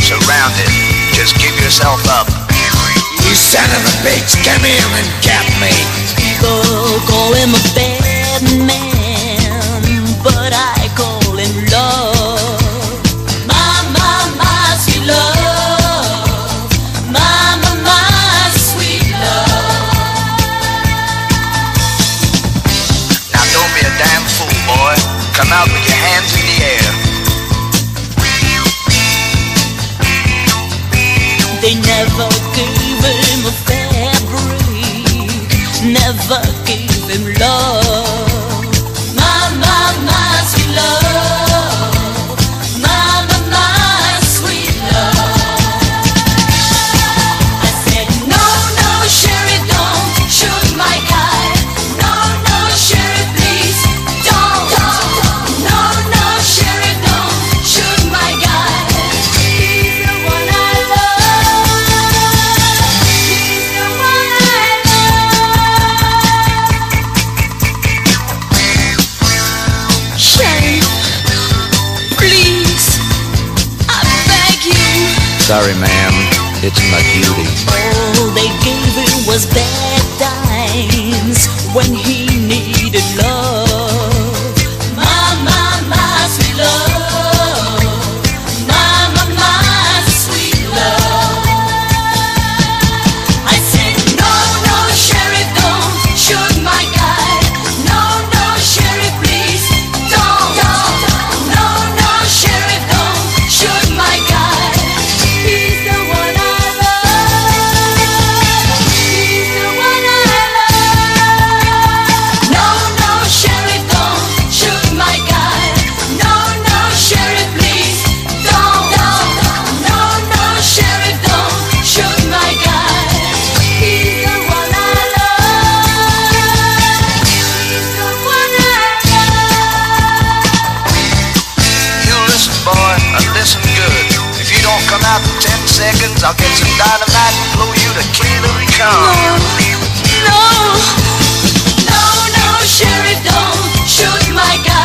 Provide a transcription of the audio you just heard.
surrounded. Just give yourself up. You son of a bitch, come here and get me. People call him a bad man, but I call him love. My sweet love. My sweet love. Now don't be a damn fool, boy. Come out with your hands in the air. They never gave him a fair break, never gave him love. My sweet love. My sweet love. I said, no, Sherry, don't shoot my guy. No, Sherry, please, don't. No, Sherry, don't shoot my guy. He's the one I love. He's the one I love. Sherry, please, I beg you. Sorry, ma'am. It's my duty. All they gave him was bad times when he needed love. My sweet love. My sweet love. I said, no, Sherry, don't shoot my guy. No, Sherry, please, don't. No, Sherry, don't shoot my guy. He's the one I love. He's the one I love. No, Sherry, don't shoot my guy. No, Sherry, please, don't. No, Sherry, don't shoot my guy. He's the one I love. He's the one I love. You listen, boy, and listen good. If you don't come out in 10 seconds, I'll get some dynamite and blow you to Kingdom Come. No, Sherry, don't shoot my guy.